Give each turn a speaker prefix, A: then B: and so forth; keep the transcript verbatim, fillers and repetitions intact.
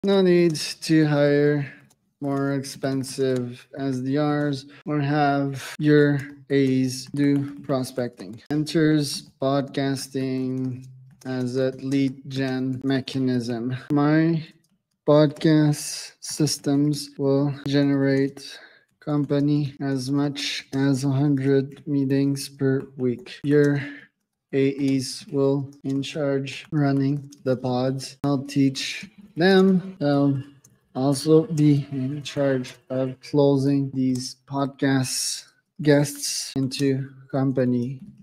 A: No need to hire more expensive S D Rs or have your A's do prospecting. Enters podcasting as a lead gen mechanism. My podcast systems will generate company as much as one hundred meetings per week. Your A Es will in charge running the pods. I'll teach them. They'll also be in charge of closing these podcasts guests into company